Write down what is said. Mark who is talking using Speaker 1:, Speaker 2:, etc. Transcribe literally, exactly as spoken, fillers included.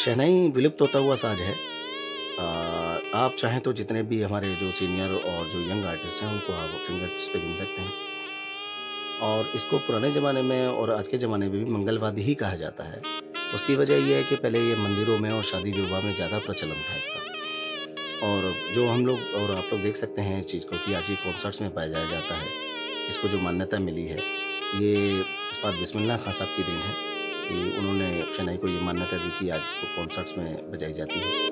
Speaker 1: शहनाई विलुप्त होता हुआ साज है। आ, आप चाहें तो जितने भी हमारे जो सीनियर और जो यंग आर्टिस्ट हैं उनको आप फिंगर्स पे गिन सकते हैं। और इसको पुराने ज़माने में और आज के ज़माने में भी मंगलवादी ही कहा जाता है। उसकी वजह ये है कि पहले ये मंदिरों में और शादी विवाह में ज़्यादा प्रचलन था इसका, और जो हम लोग और आप लोग देख सकते हैं इस चीज़ को कि आज ये कॉन्सर्ट्स में पाया जाता है। इसको जो मान्यता मिली है ये उस्ताद बिस्मिल्लाह खां साहब की देन है कि उन्होंने शहनाई को ये मान्यता दी कि आज को कॉन्सर्ट्स में बजाई जाती है।